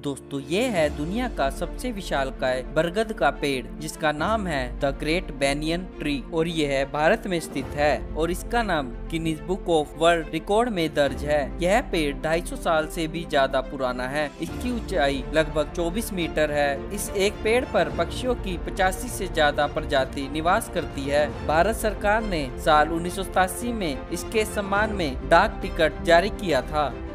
दोस्तों ये है दुनिया का सबसे विशालकाय बरगद का पेड़ जिसका नाम है द ग्रेट बैनियन ट्री और यह है भारत में स्थित है और इसका नाम Guinness book of world record में दर्ज है। यह पेड़ 250 साल से भी ज्यादा पुराना है। इसकी ऊंचाई लगभग 24 मीटर है। इस एक पेड़ पर पक्षियों की 85 से ज्यादा प्रजाति निवास करती है। भारत सरकार ने साल 1987 में इसके सम्मान में डाक टिकट जारी किया था।